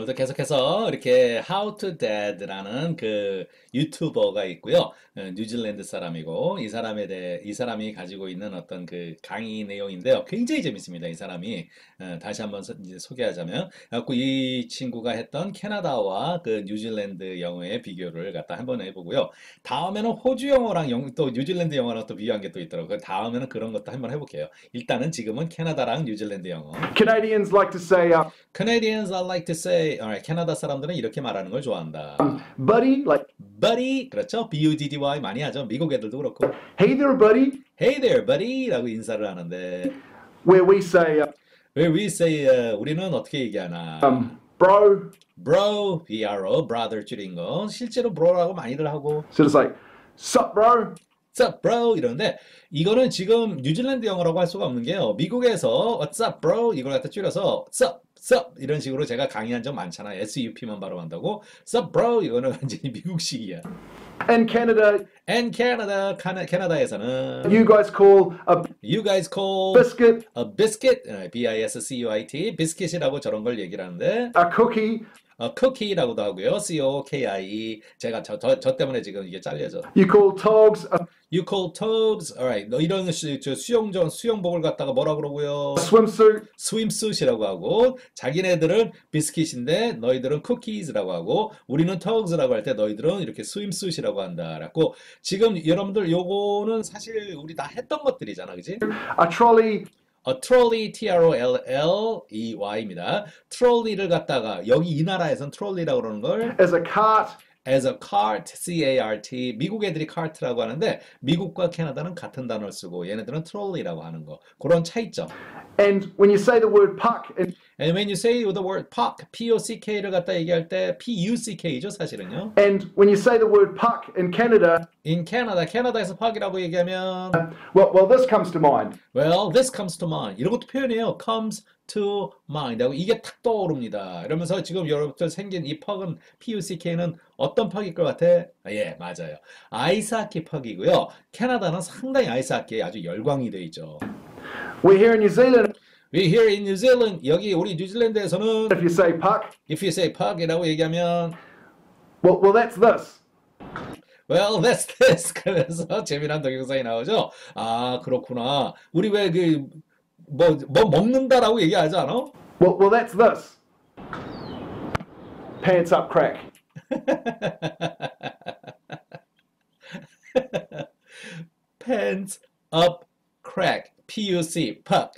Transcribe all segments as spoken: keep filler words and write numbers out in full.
오늘도 계속해서 이렇게 How to Dad라는 그 유튜버가 있고요. 어, 뉴질랜드 사람이고 이 사람에 대해 이 사람이 가지고 있는 어떤 그 강의 내용인데요. 굉장히 재밌습니다. 이 사람이 어, 다시 한번 소, 이제 소개하자면, 그래갖고 이 친구가 했던 캐나다와 그 뉴질랜드 영어의 비교를 갖다 한번 해보고요. 다음에는 호주 영어랑 영, 또 뉴질랜드 영어랑 또 비교한 게 또 있더라고요. 다음에는 그런 것도 한번 해볼게요. 일단은 지금은 캐나다랑 뉴질랜드 영어. Canadians like to say, uh, Canadians I like to say, alright, 캐나다 사람들은 이렇게 말하는 걸 좋아한다. buddy, like, buddy, 그렇죠? B-U-D-D-Y 많이 하죠. 미국 애들도 그렇고. hey there, buddy, Hey there, buddy, 라고 인사를 하는데, where we say, uh, where we say, uh, 우리는 어떻게 얘기하나? um, bro, bro, B-R-O, brother 줄인 거. 실제로 bro라고 많이들 하고, so it's like, sup, bro, what's up, bro? 이러는데, 이거는 지금 뉴질랜드 영어라고 할 수가 없는 게요. 미국에서 what's up, bro? 이걸 갖다 줄여서 what's up, what's up? 이런 식으로 제가 강의한 적 많잖아요. 에스유피만 발음한다고. what's up, bro? 이거는 완전히 미국식이야. and Canada, And Canada, 카나, 캐나다에서는 you guys call a you guys call biscuit a biscuit, 어, B-I-S-C-U-I-T, 비스킷이라고 저런 걸 얘기를 하는데, a cookie, 어, cookie라고도 하고요. C-O-K-I-E. 제가 저, 저, 저 때문에 지금 이게 잘려져. you call togs a You call togs, alright. 너 이런 수, 저 수영전 수영복을 갖다가 뭐라 그러고요? swimsuit, swimsuit이라고 하고, 자기네들은 비스킷인데 너희들은 cookies라고 하고, 우리는 togs라고 할 때 너희들은 이렇게 swimsuit이라고 한다. 라고. 지금 여러분들 요거는 사실 우리 다 했던 것들이잖아, 그지? a trolley, A trolley, T-R-O-L-L-E-Y입니다. 트롤리를 갖다가 여기 이 나라에선 트롤리라고 그러는 걸 as a cart, as a cart, C-A-R-T. 미국 애들이 cart라고 하는데 미국과 캐나다는 같은 단어를 쓰고 얘네들은 트롤리라고 하는 거. 그런 차이점. and when you say the word puck, and And when you say the word puck, P-O-C-K를 갖다 얘기할 때 P-U-C-K죠, 사실은요. and when you say the word puck in Canada, In Canada, 캐나다에서 puck이라고 얘기하면 well, well, this comes to mind. well, this comes to mind. 이런 것도 표현해요. comes to mind. 하고 이게 탁 떠오릅니다. 이러면서 지금 여러분들 생긴 이 퍽은 P-U-C-K는 어떤 퍽일 것 같아? 아, 예, 맞아요. 아이스하키 퍽이고요. 캐나다는 상당히 아이스하키에 아주 열광이 돼 있죠. We're here in New Zealand. We here in New Zealand, 여기 우리 뉴질랜드에서는 If you say puck, if you say puck이라고 얘기하면 well, well, that's this. well, that's this. 그래서 재미난 동영상이 나오죠. 아, 그렇구나. 우리 왜 그 뭐 뭐 먹는다라고 얘기하지 않아? Well, well, that's this. Pants up, crack. Pants up crack. P-U-C, puck.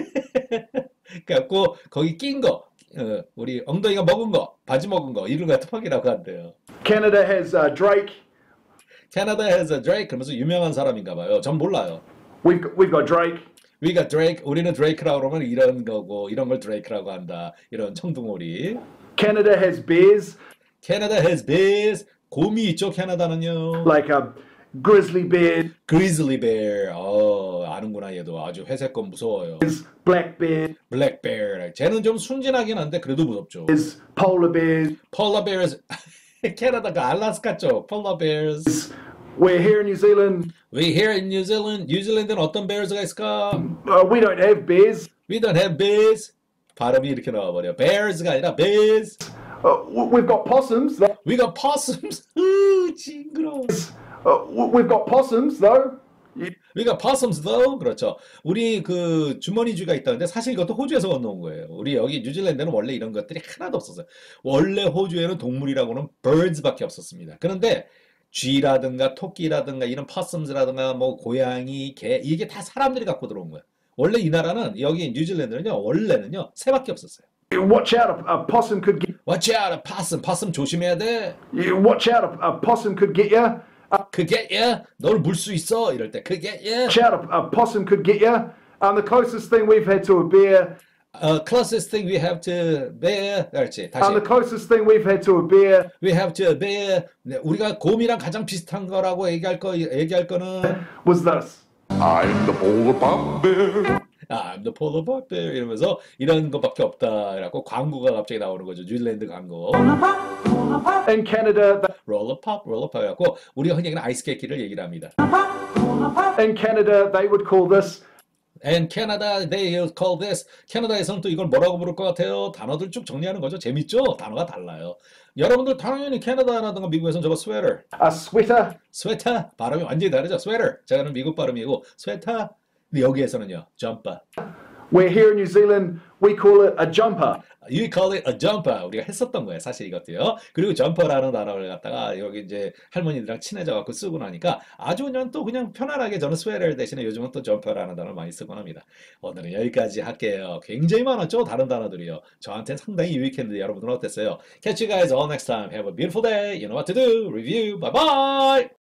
그래갖고 거기 낀 거, 어, 우리 엉덩이가 먹은 거, 바지 먹은 거 이런 거 푸석이라고 한대요. Canada has uh, Drake. Canada has a Drake. 그러면서 유명한 사람인가 봐요. 전 몰라요. We've got, we've got Drake. We got Drake. 우리는 Drake라고 그러면 이런 거고 이런 걸 Drake라고 한다. 이런 청둥오리. Canada has bears, Canada has bears. 곰이 있죠. 캐나다는요. like a grizzly bear, Grizzly bear. 어, 아는구나 얘도. 아주 회색검 무서워요. black bear, Black bear. 쟤는 좀 순진하긴 한데 그래도 무섭죠. is polar bears. Polar bears. 캐나다가 알라스카 쪽. Polar bears. We're here in New Zealand. We here in New Zealand. 뉴질랜드는 어떤 bears가 있을까? Uh, we don't have bears. We don't have bears. 발음이 이렇게 나와버려. Bears가 아니라 bears. Uh, w- we've got possums. Though. We got possums. 으, 징그러워. Uh, w- we've got possums though. You- We got possums though. 그렇죠. 우리 그 주머니쥐가 있다는데 사실 이것도 호주에서 건너온 거예요. 우리 여기 뉴질랜드는 원래 이런 것들이 하나도 없었어요. 원래 호주에는 동물이라고는 birds밖에 없었습니다. 그런데 쥐라든가 토끼라든가 이런 possums라든가 뭐 고양이, 개 이게 다 사람들이 갖고 들어온 거예요. 원래 이 나라는 여기 뉴질랜드는요 원래는요 새밖에 없었어요. Watch out, a, a possum could get. Watch out, possum. possum 조심해야 돼. You watch out, a, a possum could get you. 그게 야, 널 물 수 있어. 이럴 때 그게 야. Watch out, a, a possum could get you. Um, the closest thing we've had to a bear. Uh, closest thing we have to bear. 그렇지. 다시. Um, the closest thing we've had to a bear We have to bear. 네, 우리가 곰이랑 가장 비슷한 거라고 얘기할 거 얘기할 거는 was this. I'm the polar pop bear. 아, I'm the polar bear 이러면서 이런 것밖에 없다. 그래갖고 광고가 갑자기 나오는 거죠. 뉴질랜드 광고. In Canada, th- 롤러 팝, 롤러 팝 해갖고 우리가 흔히 얘기하는 아이스 케이크를 얘기를 합니다. in Canada, they would call this And Canada, they call this. 캐나다에서는 또 이걸 뭐라고 부를 것 같아요? 단어들 쭉 정리하는 거죠. 재밌죠? 단어가 달라요. 여러분들 당연히 캐나다라든가 미국에서는 저거 sweater, A sweater, 스웨터 발음이 완전히 다르죠. sweater. 제가는 미국 발음이고 스웨터. 근데 여기에서는요, jumper. where here in New Zealand we call it a jumper. You call it a jumper. 우리가 했었던 거예요. 사실 이것도요. 그리고 jumper라는 단어를 갖다가 여기 이제 할머니들이랑 친해져 갖고 쓰고 나니까 아주 그냥 또 그냥 편안하게 저는 sweater 대신에 요즘은 또 jumper라는 단어를 많이 쓰곤 합니다. 오늘은 여기까지 할게요. 굉장히 많았죠? 다른 단어들이요. 저한테는 상당히 유익했는데 여러분들은 어땠어요? Catch you guys all next time. Have a beautiful day. You know what to do. Review. Bye bye.